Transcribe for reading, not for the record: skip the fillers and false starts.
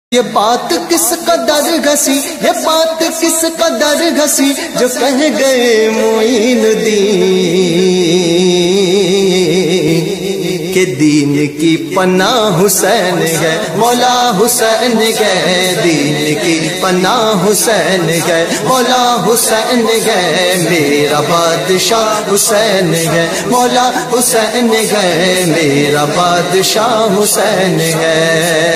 ये बात किस कदर घसी, ये बात किस कदर घसी, जो कह गए मोइनुद्दीन के दीन की पनाह हुसैन है, मौला हुसैन है। दीन की पनाह हुसैन है, मौला हुसैन है। मेरा बादशाह हुसैन है, मौला हुसैन है। मेरा बादशाह हुसैन है।